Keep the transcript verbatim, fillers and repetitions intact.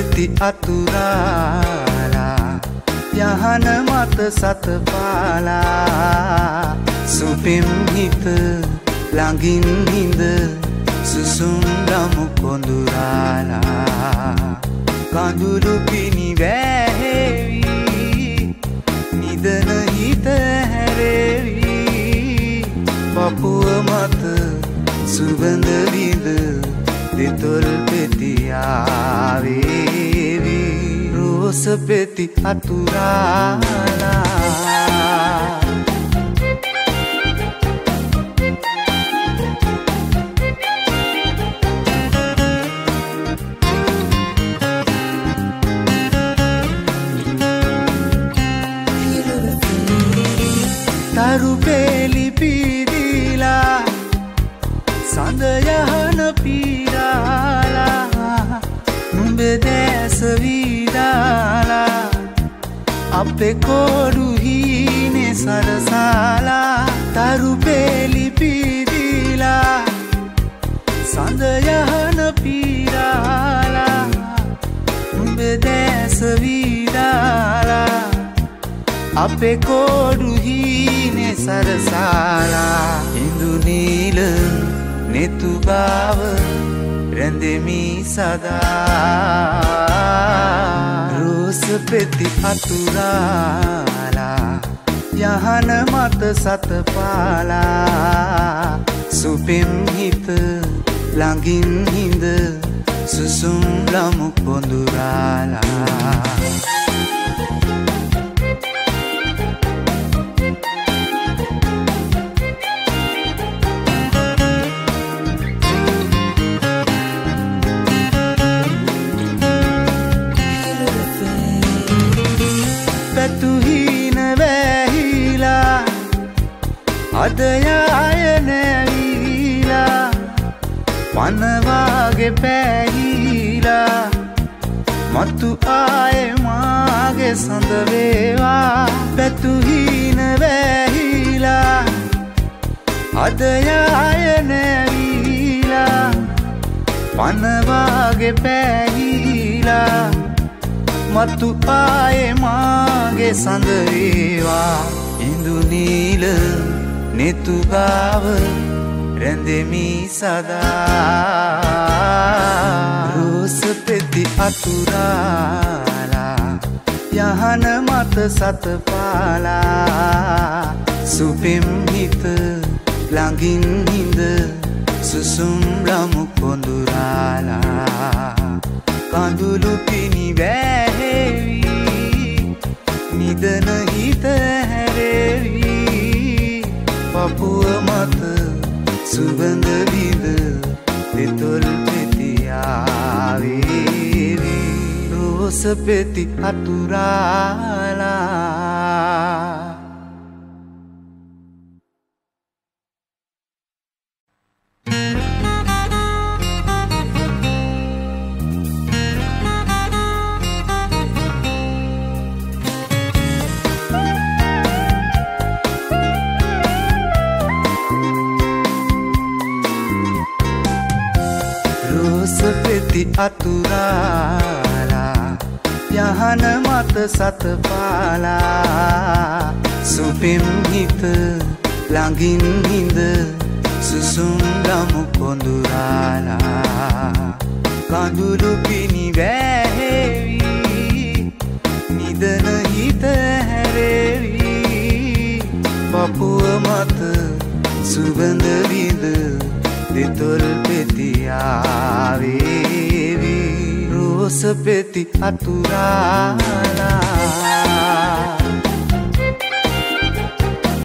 පෙති අතුරාලා යහන මත සතපාලා සුපිම් හිත ළඟින් හිඳ සුසුම් ලමු කොඳුරාලා කඳුළු පිණි වැහෙවි නිදන හිත හැරෙවි පපුව මත සුවඳ විඳ දෙතොල් පෙති ආවේවි රෝස පෙති අතුරාලා තරු පෙලි පීදිලා සඳ යහන පීරාලා නුඹේ දැස විදාලා අපේ කොඩු හීනේ සරසාලා තරු පෙලි පීදිලා සඳ යහන පීරාලා නුඹේ දැස විදාලා අපේ කොඩු හීනේ සරසාලා ඉඳු නීල නෙතු ගාව රැඳෙමි සදා රෝස පෙති අතුරාලා යහන මත සතපාලා සුපිම් හිත ළඟින් හිඳ සුසුම් ලමු කොඳුරාලා අදයාය නැවිලා පනවාගේ පැහිලා මතු ආයේ මාගේ සඳ වේවා පැතුහින වැහිලා අදයාය නැවිලා පනවාගේ පැහිලා මතු ආයේ මාගේ සඳ වේවා ඉඳු නීල නෙතු ගාව රැඳෙමි සදා රෝස පෙති අතුරාලා යහන මත සතපාලා සුපිම් හිත ළඟින් හිඳ සුසුම් ලමු කොඳුරාලා කඳුළු පිණි වැහෙවි නිදන හිත හැරෙවි පපුව මත සුවඳ විඳ දෙතොල් පෙති ආවේවි රෝස පෙති අතුරාලා පෙති අතුරාලා යහන මත සතපාලා සුපිම් හිත ළඟින් හිඳ සුසුම් ලමු කොඳුරාලා කඳුළු පිණි වැහෙවි නිදන හිත හැරෙවි පපුව මත සුවඳ විඳ දෙතොල් පෙති ආවේවි රෝස පෙති අතුරාලා